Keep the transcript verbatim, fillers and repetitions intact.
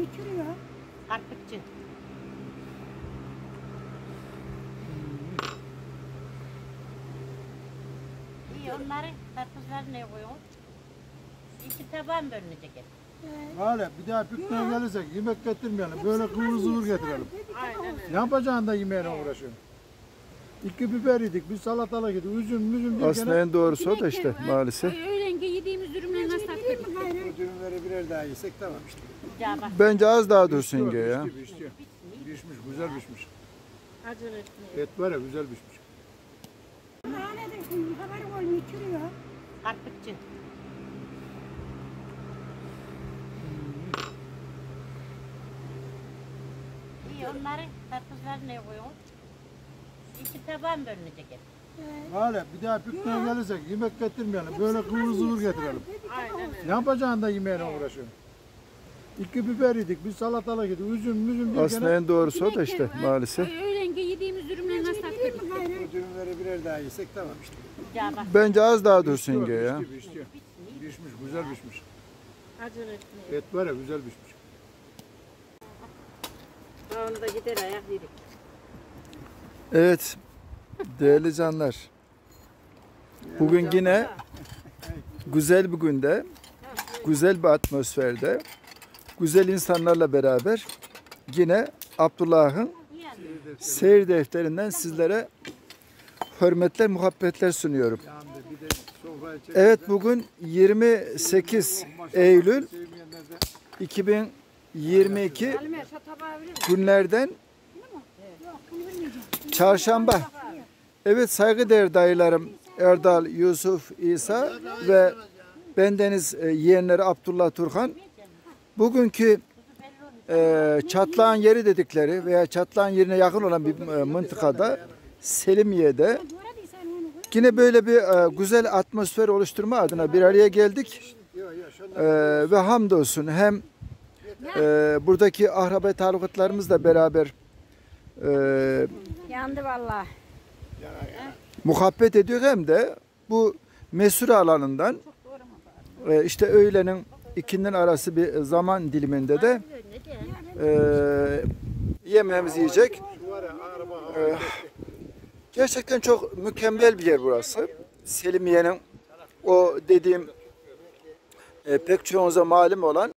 içiriyor. Karpuzcu. İyi onları karpuzları ne koyuyor? İki tabağın bölünecek hep. Hala bir daha pikniğe gelirsek yemek getirmeyelim. Böyle kıvır zıvır getirelim. Aynen Ne yapacaksın da yemeğine uğraşıyorsun? İki biber yedik, bir salatalık yedik, üzüm, müzüm derken Aslında en doğrusu o da işte maalesef. Öğlenge yediğimiz ürünleri nasıl taktık? bu dürümleri birer daha yesek tamam işte. Ya bak Bence az daha dursun yenge ya. Pişti, pişti. Pişmiş, güzel pişmiş. acele etmiyor. Et var ya güzel pişmiş. Nane de haber oğlum içiriyor. Karpuzcu. İyi onları karpuzları ne koyuyor? İki tabağın bölünecek hep. Hala bir daha pikniğe gelirsek yemek getirmeyelim. Böyle kıvır zıvır getirelim. Aynen Ne yapacaksın da yemeğine uğraşıyorsun? İki biber yedik, bir salatalık yedik, üzüm, müzüm derken Aslında en doğrusu o da işte maalesef. Öğlenge yediğimiz ürünleri nasıl taktık? bu dürümleri birer daha yesek tamam işte. Ya bak Bence az daha dursun yenge ya. Pişti, pişti. Pişmiş, güzel pişmiş. acele etmiyor. Et var ya güzel pişmiş. Onu da gider ayak yedik. Evet değerli canlar. Bugün yine güzel bir günde, güzel bir atmosferde, güzel insanlarla beraber yine Abdullah'ın seyir defterinden sizlere hürmetler, muhabbetler sunuyorum. Evet bugün yirmi sekiz Eylül iki bin yirmi iki günlerden çarşamba. Evet saygıdeğer dayılarım Erdal, Yusuf, İsa ve bendeniz e, yeğenleri Abdullah Turhan. Bugünkü e, çatlağın yeri dedikleri veya çatlağın yerine yakın olan bir e, mıntıkada Selimiye'de yine böyle bir e, güzel atmosfer oluşturma adına bir araya geldik. E, ve hamdolsun hem e, buradaki ahraba talukatlarımızla beraber e, Yandı vallahi. muhabbet ediyor hem de bu mesure alanından e, işte öğlenin ikindinin arası bir zaman diliminde de e, yemeğimizi yiyecek. E, gerçekten çok mükemmel bir yer burası. Selimiye'nin o dediğim e, pek çoğunuza malum olan